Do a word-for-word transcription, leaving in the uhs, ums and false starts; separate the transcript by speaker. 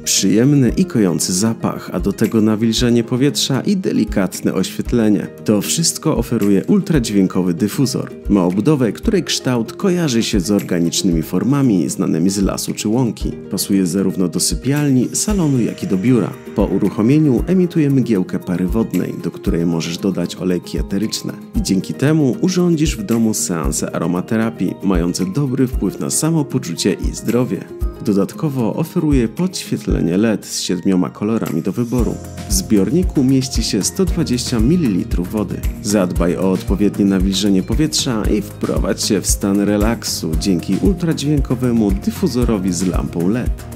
Speaker 1: Przyjemny i kojący zapach, a do tego nawilżenie powietrza i delikatne oświetlenie. To wszystko oferuje ultradźwiękowy dyfuzor. Ma obudowę, której kształt kojarzy się z organicznymi formami znanymi z lasu czy łąki. Pasuje zarówno do sypialni, salonu, jak i do biura. Po uruchomieniu emituje mgiełkę pary wodnej, do której możesz dodać olejki eteryczne. I dzięki temu urządzisz w domu seanse aromaterapii, mające dobry wpływ na samopoczucie i zdrowie. Dodatkowo oferuje podświetlenie L E D z siedmioma kolorami do wyboru. W zbiorniku mieści się sto dwadzieścia mililitrów wody. Zadbaj o odpowiednie nawilżenie powietrza i wprowadź się w stan relaksu dzięki ultradźwiękowemu dyfuzorowi z lampą L E D.